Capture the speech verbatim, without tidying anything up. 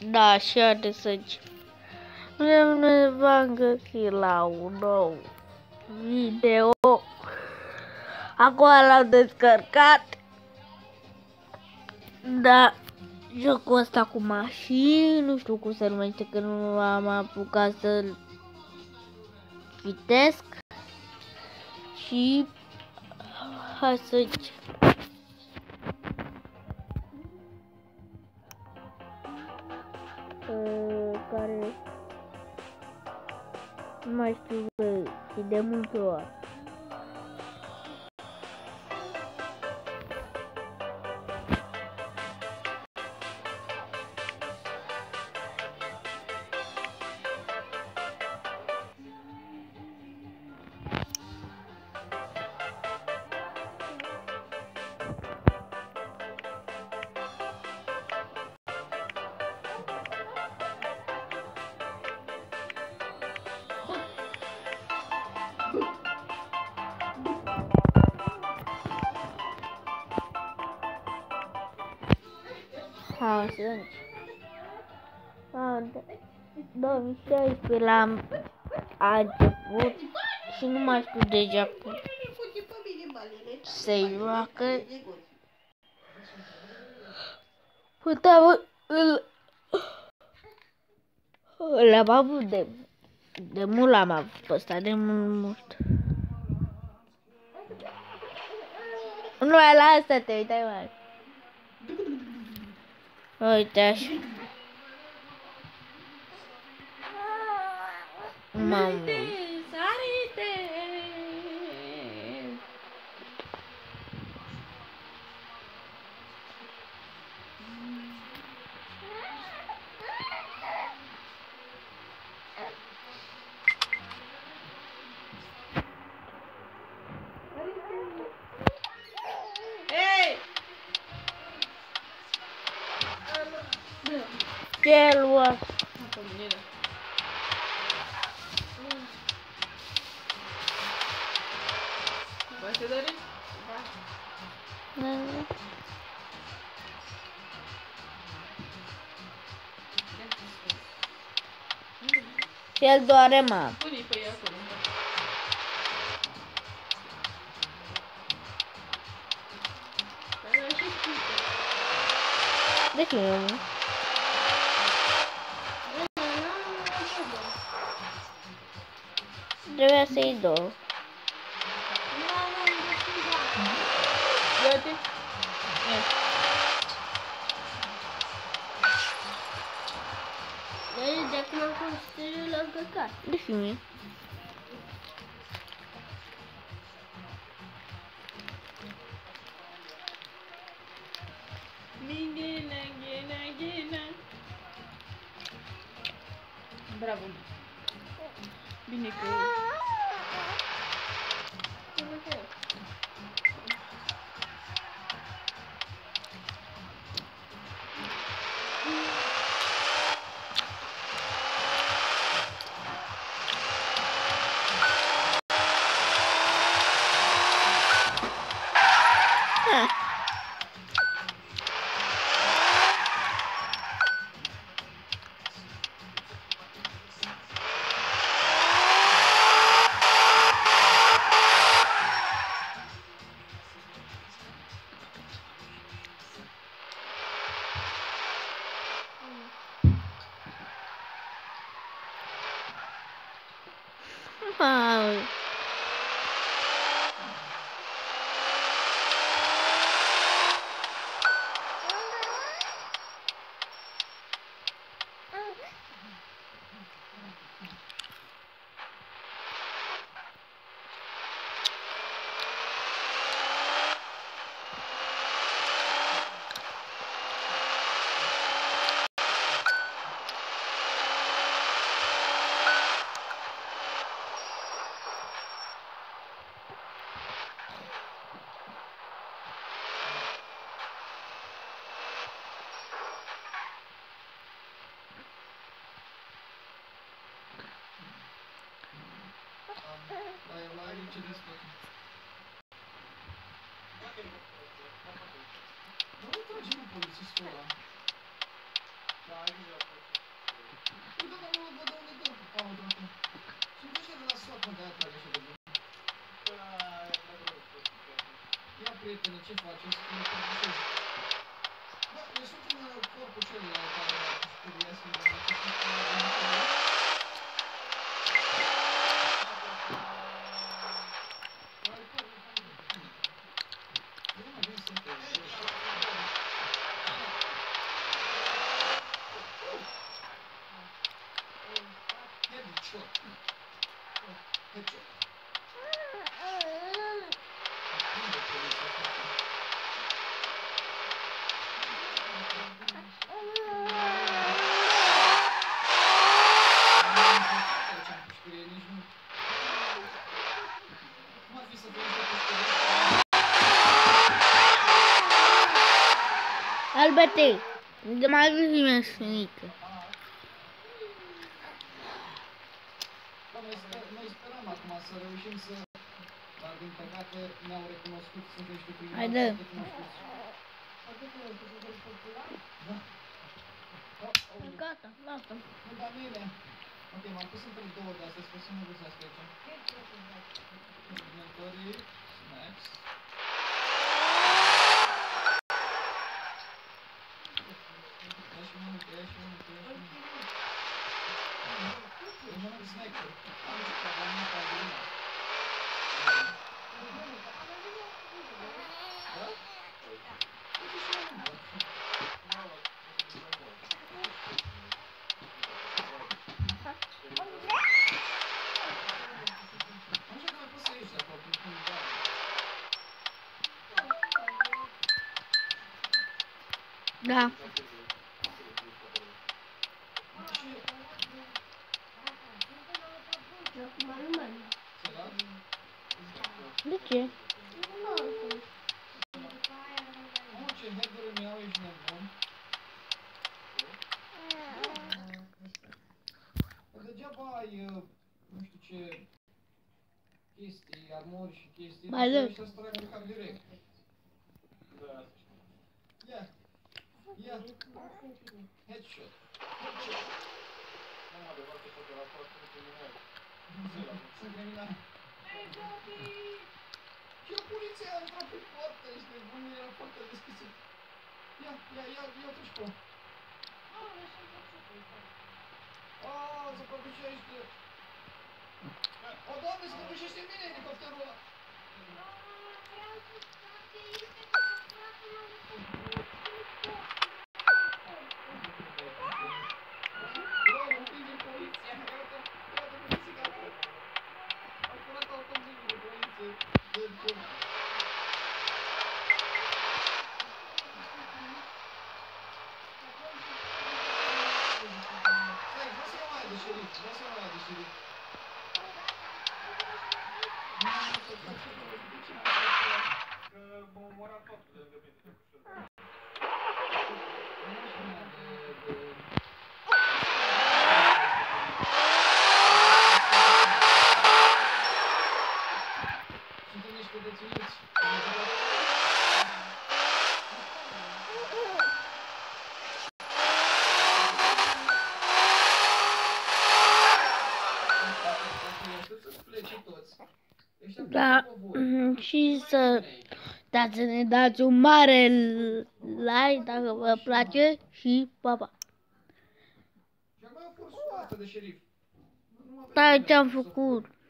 Da, așa de săgi. Ne v-am găsit la un nou video. Acum l-am descărcat. Da, jocul ăsta cu mașini, nu știu cum se numește, că nu am apucat să-l citesc. Și hai să uh, care nu mai știu și de multe ori. Ha, sunt. două mii șaisprezece l-am început și nu mai știu deja cum se joacă. Puteam îl l-am avut de de mult, l-am avut pe ăsta, de mult. Nu mai lasă-te, uite-i mai. Uite așa. Mamă. Sarite. Ei! Ce lua? Vai ser dali? Da. El doare, mă. Pune-i pe ea acolo. De ce nu? Trebuia să-i dau. Ia-te. De acum am construit l-am căcat. De ce nu? Bravo. Bine că... Wow. Mai mai ce descot. Nu trage, nu polițistul ăla. Da, ai grijă. de aia trag așa de bun. Ia, prietene, ce faci? O să te prăbușezi. Bă, eu sunt în corpul celuilalt care speriască de mine. Ce sunt în corpul. Alberte, de mai vreme sfânică. Noi sperăm acum să reușim să... Dar din păcate ne-au recunoscut, sunt niște criminali Haide. cunoscuți. Da. Gata, lasă. Nu, dar mine. Ok, m-am pus între două de astea, sper să nu găsească aici. Inventory, snacks. Ia și mănâncă, ia și mănâncă, ia și mănâncă. Îi mănânc snack-uri. Am zis că am mâncat adrenalina. Da? Uite și mănâncă. Așa că mai poți să ieși de acolo, prin când doar. Da. De ce? Mă, ce headuri mi-au, ești nebun. Degeaba ai, nu știu ce, chestii, armori și chestii, Mai lăs. ăștia să tragă cap direct. Ia, ia, headshot, headshot. Sunt criminali. Și la poliția a intrat pe poartă, ești nebun, era poarta deschisă. Ia, ia, ia, ia tu-și pe. Aaa, se prăbușește. O, Doamne, se prăbușește în mine elicopterul ăla. Doamne, împinge poliția. Iată, iată poliția acolo. Au furat automobilul de poliție. De cum? Stai, vreau să iau aia de șerif, vreau să iau aia de șerif. Nu, nu, să faci că nu, de ce nu faci aia? Că m-a omorat totul de găbit de cușor. Nu știu aia de... de... Suntem niște deținuți. Da, și să dați să ne dați un mare like dacă vă place și pa, pa. Da, ce-am făcut?